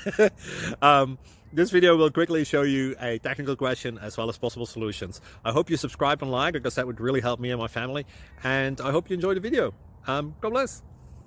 This video will quickly show you a technical question as well as possible solutions. I hope you subscribe and like, because that would really help me and my family. And I hope you enjoy the video. God bless.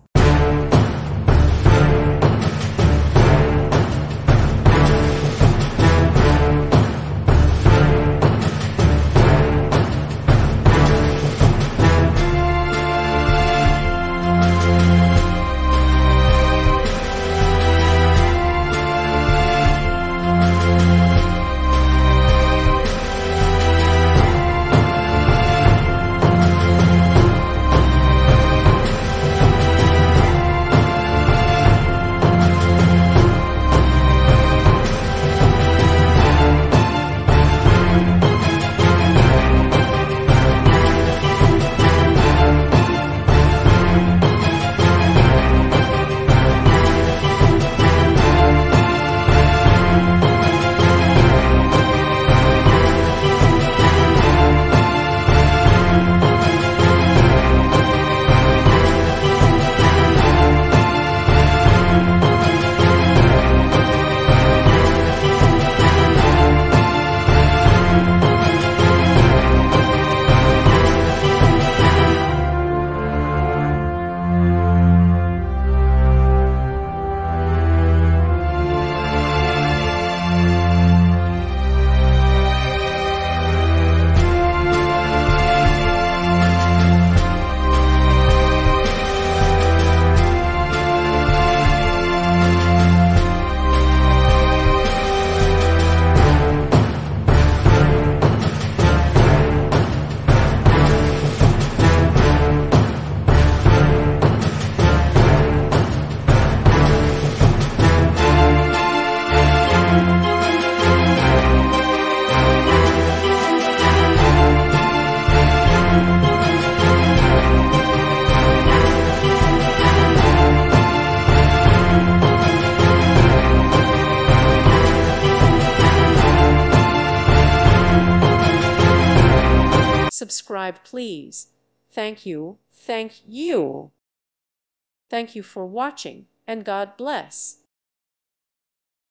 Subscribe, please. Thank you. Thank you. Thank you for watching, and God bless.